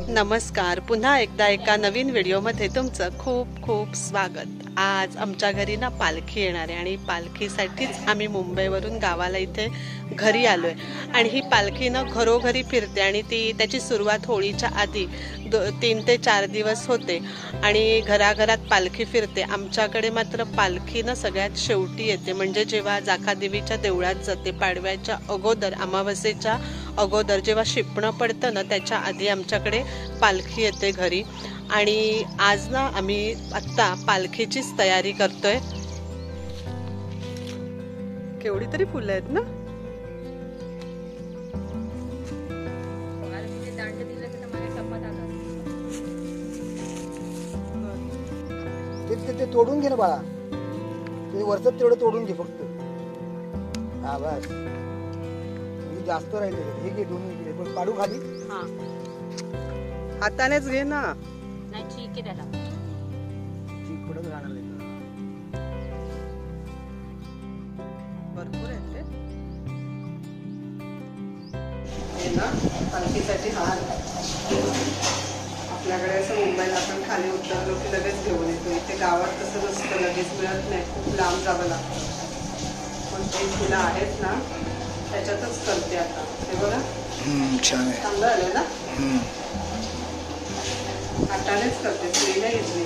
नमस्कार, पुन्हा एकदा एका नवीन व्हिडिओमध्ये तुमचं खूप खूप स्वागत। आज आमच्या घरी ना पालखी येणार आहे आणि पालखीसाठीच आम्ही मुंबईवरून गावाला इथे घरी आलोय आणि ही पालखी ना घरोघरी फिरते आणि त्याची सुरुवात होळीच्या आधी 3 ते 4 दिवस होते आणि घराघरात पालखी फिरते। आमच्याकडे मात्र पालखी ना सगळ्यात शेवटी येते, म्हणजे जेव्हा जाखादेवीच्या देवळात जाते पाडव्याच्या अगोदर, अमावस्येच्या अगोदर जेव्हा शिपणं पडतं ना त्याच्या आधी आमच्याकडे पालखी येते घरी। आणि आज ना आम्ही आत्ता पालखीचीच तयारी करतोय। केवढी तरी फुलं आहेत ना। ते तोडून घे ना बाळा, ते वरचं तेवढं तोडून घे फक्त। हा बस, जास्त राहिले हे घे, दोन्ही घे, पण पाडू खाली। हा हातानेच घे ना। नाही ठीक आहे, त्याला ठीक पडत राहणार नाही। भरपूर आहेत ते ना पालखीसाठी हार। आपल्याकडे असं मुंबईला आपण खाली उतरलो की लगेच घेऊन येतो, इथे गावात तसं नसतं, लगेच मिळत नाही, खूप लांब जावं लागतं। पण ते फुलं आहेत ना त्याच्यातच करते आता। हे बघा छान आहे, चांगलं आलं ना। हातानेच करते, सुई नाही घेतली।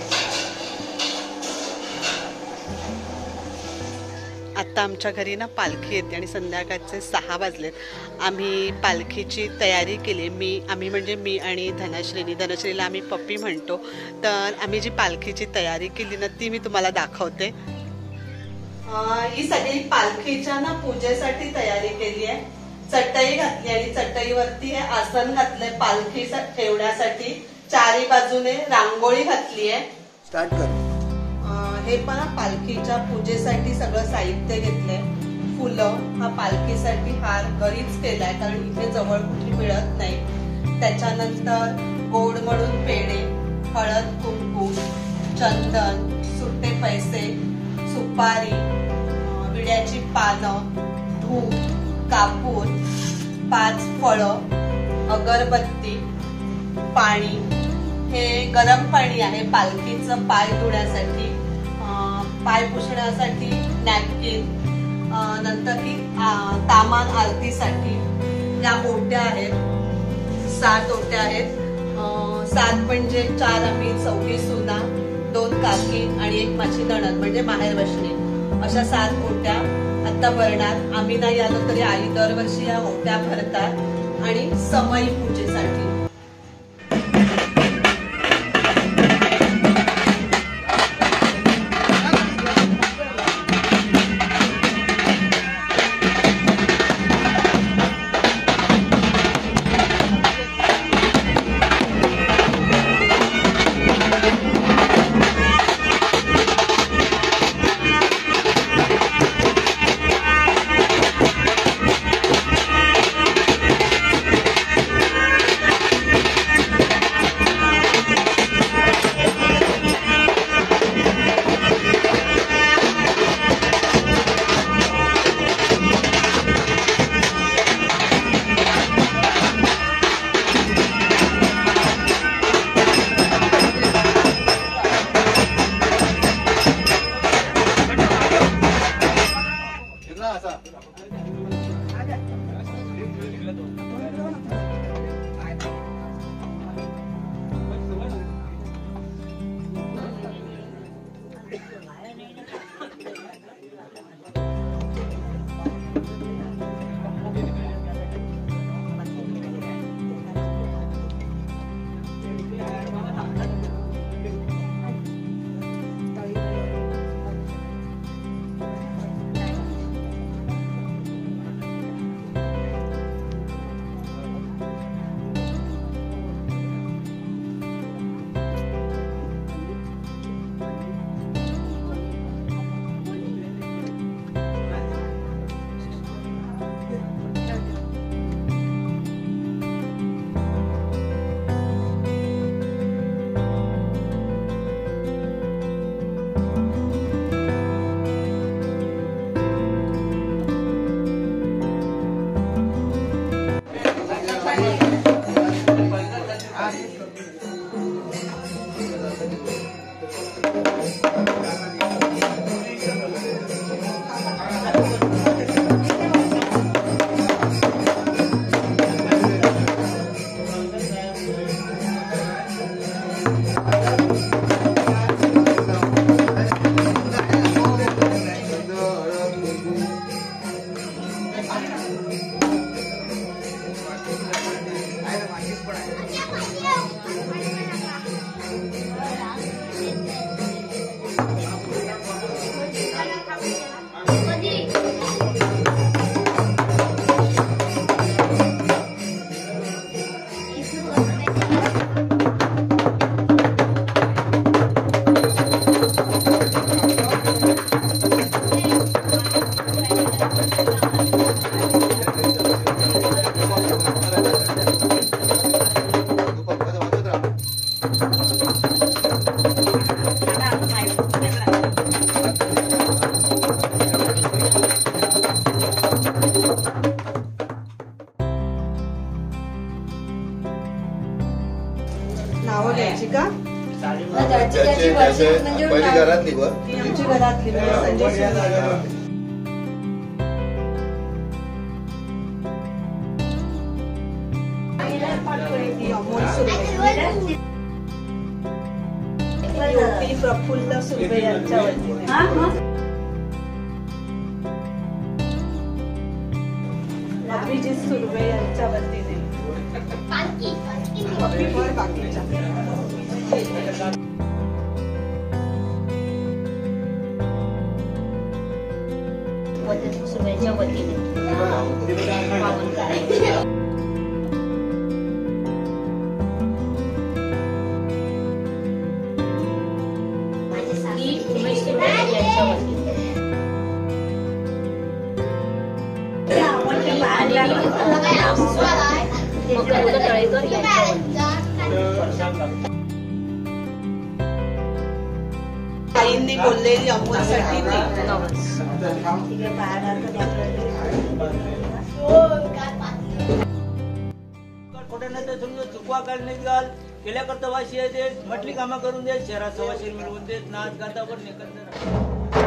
आता आमच्या घरी ना पालखी येते आणि संध्याकाळचे 6 वाजलेत। आम्ही पालखीची तयारी केली। आम्ही म्हणजे मी आणि धनश्रीला आम्ही पप्पी म्हणतो। तर आम्ही जी पालखीची तयारी केली ना ती मी तुम्हाला दाखवते। ही सगळी पालखीच्या ना पूजेसाठी तयारी केली आहे। चटई घातली आणि चटईवरती हे आसन घातलंय पालखी ठेवण्यासाठी। चारी बाजूने रांगोळी घातली आहे। स्टार्ट कर। हे पण पालखीच्या पूजेसाठी सगळं साहित्य घेतलंय। फुलं, हा पालखीसाठी हार घरीच केलाय कारण इथे जवळ कुठे मिळत नाही। त्याच्यानंतर गोड म्हणून पेढे, हळद कुंकू, चंदन, सुट्टे पैसे, सुपारी, विड्याची पानं, धूप, कापूर, 5 फळं, अगरबत्ती, पाणी। हे गरम पाणी आहे पालखीचं पाय धुण्यासाठी, पाय पुसण्यासाठी नॅपकिन, नंतर ही तामान आरतीसाठी। या ओट्या आहेत, 7 ओट्या आहेत। 7 म्हणजे 4 आम्ही चौघी सुना, 2 काकी आणि 1 माझी नणंद म्हणजे माहेर बसणे, अशा 7 ओट्या आता भरणार। आम्ही नाही आलो तरी आई दरवर्षी या ओट्या भरतात आणि समई पूजेसाठी। नावं घ्यायची का? पहिली घरातली वर ती आमची घरातली संजय शिंगा. अमोल सुर्वे, योगी प्रफुल्ल सुर्वे यांच्या वतीने, अभिजित सुर्वे यांच्या वतीने, बाकीच्या सुरवेच्या वतीने उमेश सुर्वे यांच्या वतीने मकरंद तळेकर यांच्या वतीने. आईंनी बोललेली अमोलसाठी चुकवा काढण्यात घाल केल्या करता वाशी देत म्हटली कामं करून देत शहरात सवाशीर मिळवून देत नाच गातावर निकंदर.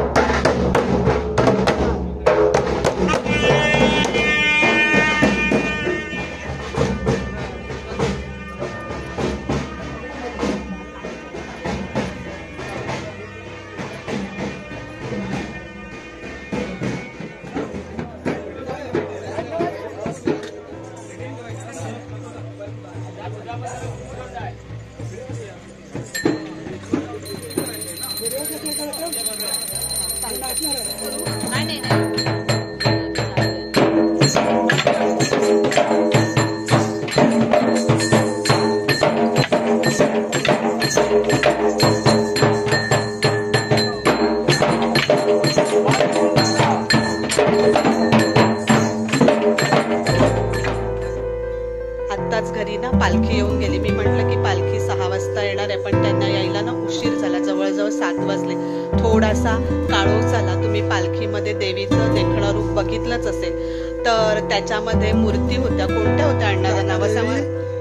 आत्ताच घरी ना पालखी येऊन गेली. मी म्हटलं की पालखी 6 वाजता येणार आहे, पण त्यांना यायला ना उशीर झाला. जवळजवळ 7 वाजले. थोडासा काळोख झाला. तुम्ही पालखीमध्ये देवीचं देखणं रूप बघितलंच असेल. तर त्याच्यामध्ये मूर्ती होत्या. कोणत्या होत्या अण्णाला नावं सांगा?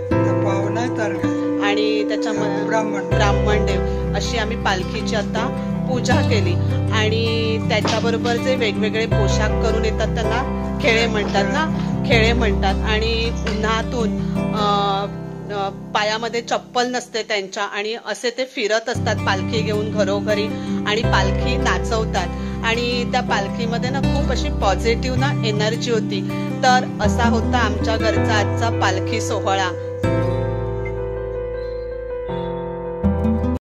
आणि त्याच्यामध्ये ब्राह्मणदेव अशी आम्ही पालखीची आता पूजा केली. आणि त्याच्याबरोबर जे वेगवेगळे पोशाख करून येतात त्यांना खेळे म्हणतात ना, खेळे म्हणतात. आणि उन्हातून पायामध्ये चप्पल नसते त्यांच्या आणि असे ते फिरत असतात पालखी घेऊन घरोघरी आणि पालखी नाचवतात. आणि त्या पालखीमध्ये ना खूप अशी पॉझिटिव्ह ना एनर्जी होती. तर असा होता आमच्या घरचा आजचा पालखी सोहळा.